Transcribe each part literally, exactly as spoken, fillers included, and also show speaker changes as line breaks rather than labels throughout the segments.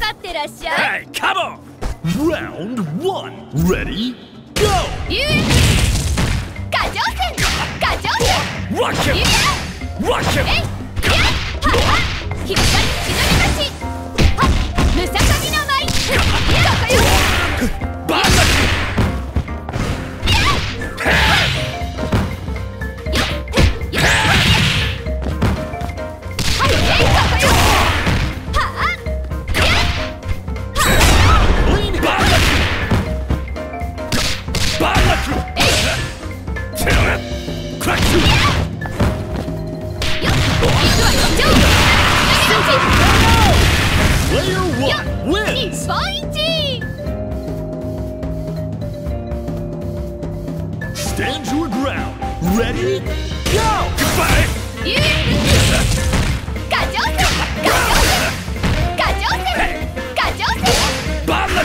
かってらっしゃい。
Hey, come on! Round one. Ready? Go!
遊園地過剰戦過剰戦
Watch him!
ゆや
Watch him!
えいやはっはっひっかり忍び立ちはっむさかみの舞いやこよ
Bala! Stand your ground. Ready? Go! Goodbye!
遊園地過剰戦過剰戦過剰戦過剰戦
Bala!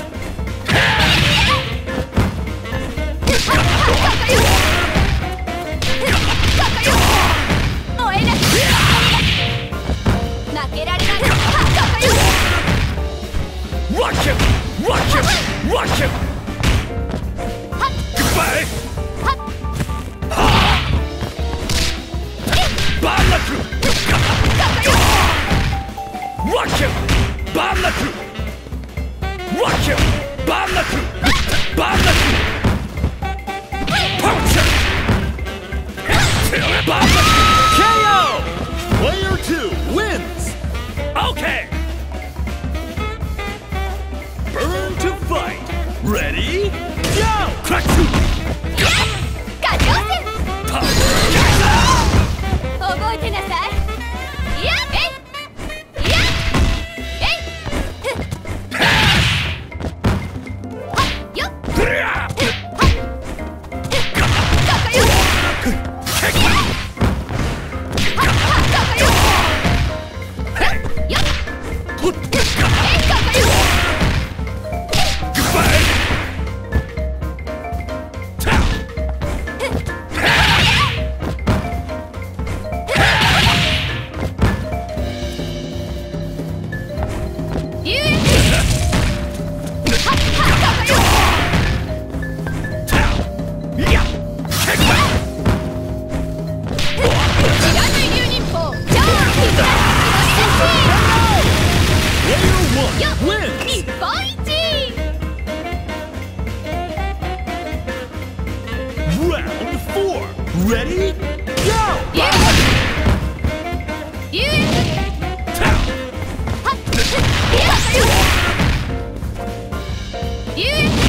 燃えなく負けられない
Watch him! Watch him! Watch him! Goodbye! Bala! Watch him! Bala! Watch him! Bala! Bala! Punch him! Bala! K O! Player two wins! Okay! Burn to fight! Ready? Go! Crack two!
過剰戦覚えてなさい。いやえいいやえいはっよっはっかかよ
Round four. Ready? Go!
遊園地はっ遊園地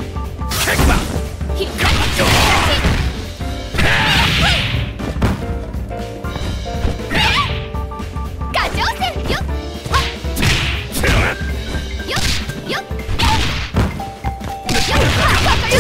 ひっかり忍び立ち過剰戦よっはっよっよっよっはっかかよ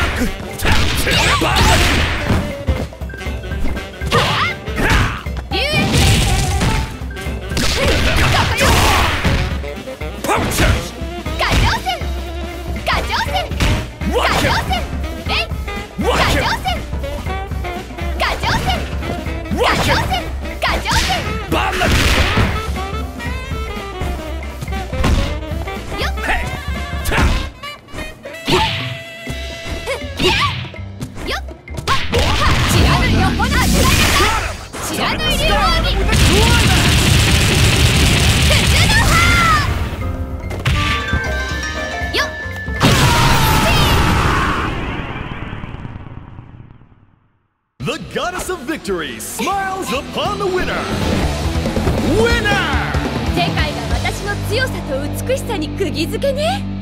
The goddess of victory smiles upon the winner! Winner!
世界が私の強さと美しさに釘付けね。